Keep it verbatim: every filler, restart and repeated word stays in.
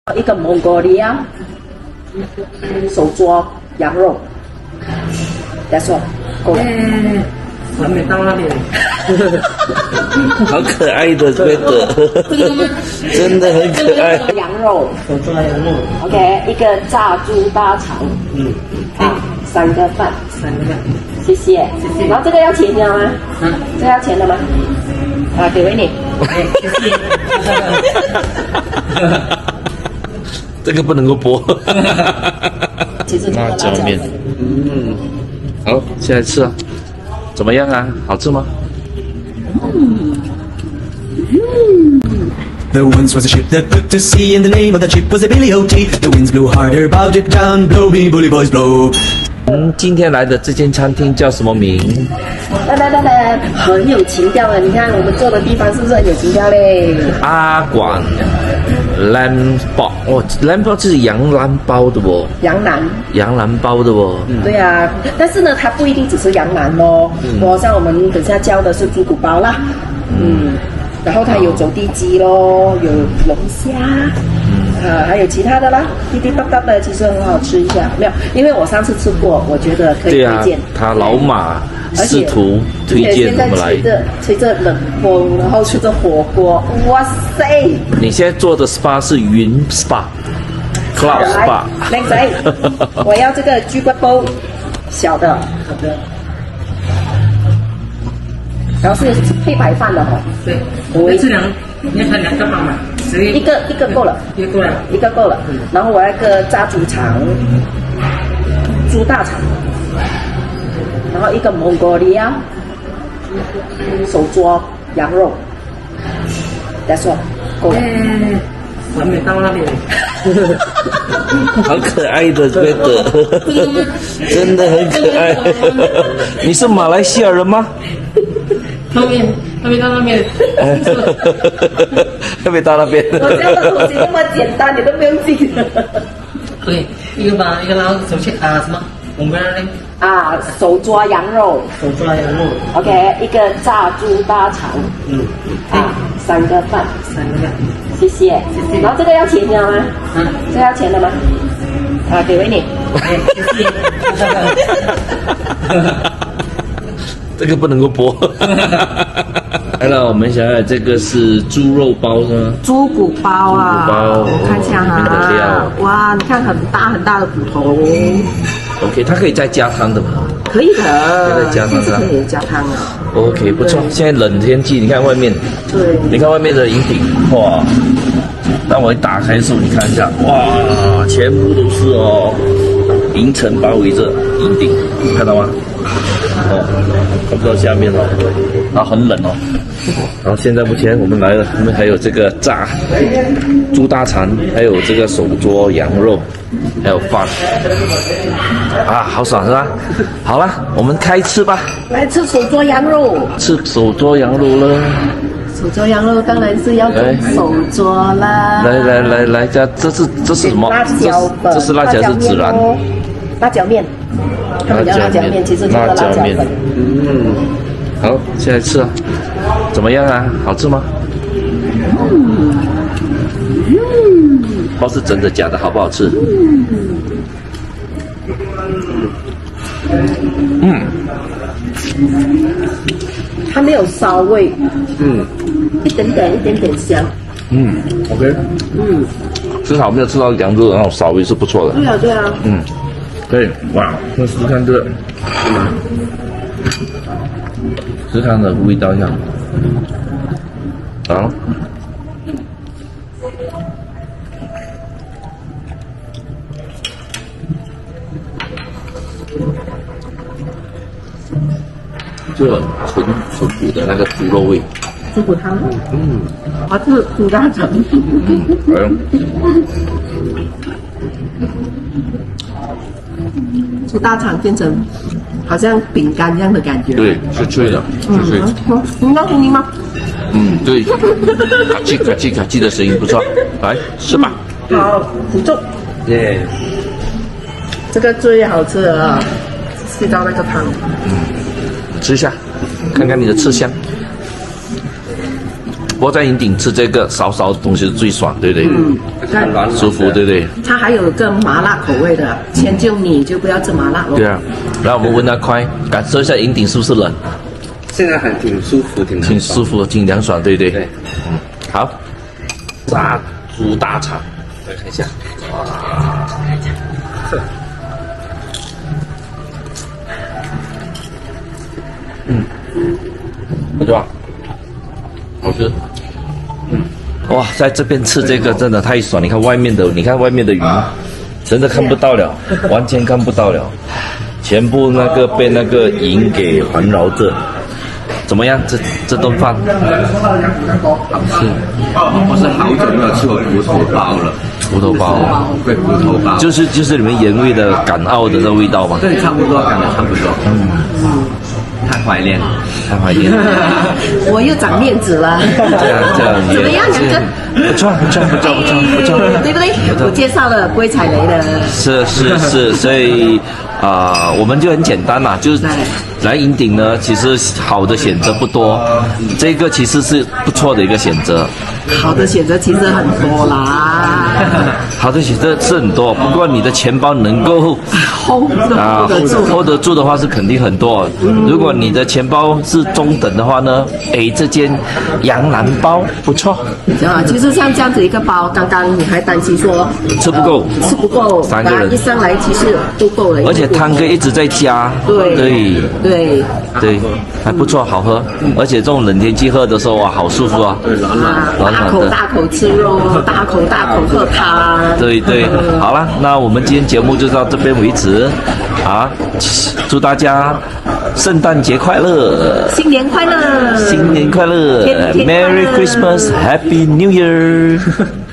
一个蒙古利亚手抓羊肉 ，That's all， 够了。 哎，还没到那里。 好可爱的这个，真的很可爱。 羊肉， 手抓羊肉。 OK， 一个炸猪大肠， 嗯， 啊，三个饭， 三个。 谢谢， 谢谢。 然后这个要钱的吗？ 嗯， 这个要钱的吗？啊，给回你。 哎，谢谢。 这个不能够播。 其实辣椒面，嗯，好，现在吃啊，怎么样啊？好吃吗？ There once was a ship that put to sea, and the name of that ship was a Billy O T. The winds blew harder, bowed it down, blow me, bully boys, blow. 嗯，今天来的这间餐厅叫什么名？ 来来来来，很有情调的。你看我们坐的地方是不是很有情调嘞？ 阿广 lamb 包哦 ，lamb 包是羊腩包的哦， 羊腩。 羊腩包的哦。 嗯、对啊，但是呢，它不一定只是羊腩哦。嗯、我像我们等下教的是猪骨包啦，嗯，然后它有走地鸡咯，有龙虾。 啊，还有其他的啦，滴滴答答的，其实很好吃一下。没有，因为我上次吃过，我觉得可以推荐。 对啊，他老马试图推荐我们来。吹着吹着冷风，然后吃着火锅，哇塞！ 你现在做的 S P A 是云 S P A，Cloud S P A。 靓仔，我要这个猪骨煲，小的。好的。然后是配白饭的哈。 对，我这两，你看两个包嘛。 一个一个够了， 一个够了， 一个够了。嗯、然后我要一个炸猪肠，猪大肠，然后一个蒙古利亚手抓羊肉 ，That's all， 够了。 哎，还没到那里。 好可爱的这个，真的很可爱。你是马来西亚人吗？ 后面。 还没到那边， 还没到那边。 我这样的东西那么简单，你都不用记。 对，一个吧，一个然后手切啊什么？我们那里啊，手抓羊肉。 手抓羊肉。 OK， 一个炸猪大肠。嗯。啊，三个饭。 三个饭。 谢谢。谢谢。然后这个要钱的吗？ 嗯。 这个要钱的吗？啊，给回你。 哎，谢谢。 这个不能够播。来了，我们想想，这个是猪肉包是吗？ 猪骨包啊， 猪骨包， 我看一下哈。哇，你看很大很大的骨头。 OK， 它可以再加汤的吗？ 可以的， 可以再加汤的。 可以加汤啊。 OK， 不错。现在冷天气，你看外面， 对， 你看外面的银顶，哇！当我一打开的时候，你看一下，哇，全部都是哦，银层包围着银顶，看到吗？哦，看不到下面哦，然后很冷哦。然后现在目前我们来了，我们还有这个炸猪大肠，还有这个手抓羊肉，还有饭，啊，好爽是吧？好了，我们开吃吧。 来吃手抓羊肉， 吃手抓羊肉了。 手抓羊肉当然是要手抓啦。 来来来来，这这是这是什么？ 辣椒粉， 这是辣椒是孜然。 辣椒面。他们叫辣椒面，其实就是辣椒粉。 嗯，好，现在吃啊，怎么样啊？好吃吗？ 嗯， 嗯，包是真的假的，好不好吃？嗯， 它没有骚味， 嗯， 一点点一点点香。 嗯 ，OK， 嗯，至少没有吃到羊肉的那种骚味，是不错的。 对啊，对啊， 嗯。对，哇，那试试看这个，试试看的味道一下，好，这纯纯补的那个猪肉味， 猪骨汤， 嗯， 啊，这是猪大肠， 嗯，哎。 猪大肠变成好像饼干一样的感觉。 对，是脆的，是脆的。 嗯，听到声音吗？ 嗯，对，咔叽咔叽咔叽的声音不错。来吃吧。 好，辅助。 耶。 这个最好吃的啊，吃到那个汤。 嗯，吃一下，看看你的吃相。 不过在云顶吃这个少少的东西是最爽，对不对？ 嗯，看舒服，对不对？ 它还有个麻辣口味的，迁就你就不要吃麻辣咯。 对啊，来我们闻它快，感受一下云顶是不是冷？ 现在还挺舒服，挺挺舒服，挺凉爽，对不对？ 对， 嗯，好，炸猪大肠，来看一下，哇，嗯，不错，好吃。嗯，哇，在这边吃这个真的太爽！你看外面的，你看外面的鱼，真的看不到了，完全看不到了，全部那个被那个银给环绕着。怎么样？这这顿饭？ 是，我是好久没有吃过骨头包了。 骨头包， 对，骨头包， 就是就是你们原味的港澳的这味道吗？ 对，差不多，感觉差不多。嗯，太怀念了， 太怀念了。 我又长面子了。 这样这样怎么样，杨哥？ 不错不错不错不错不错， 对不对？我介绍了不会踩雷的。 是是是，所以啊、呃，我们就很简单啦，就是来云顶呢，其实好的选择不多，这个其实是不错的一个选择。 好的选择其实很多啦。 好的选择是很多，不过你的钱包能够 hold 啊 hold 得住 hold 得住的话是肯定很多。如果你的钱包是中等的话呢，哎，这间羊腩包不错。 啊，其实像这样子一个包，刚刚你还担心说吃不够， 吃不够， 三个人一上来其实都够了。 而且汤可以一直在加， 对对对对，还不错，好喝。而且这种冷天气喝的时候啊，好舒服啊， 啊， 软软的。 大口大口吃肉，大口大口喝汤。 对对，好了，那我们今天节目就到这边为止，啊，祝大家圣诞节快乐， 新年快乐， 新年快乐天天快乐 ，Merry Christmas，Happy New Year。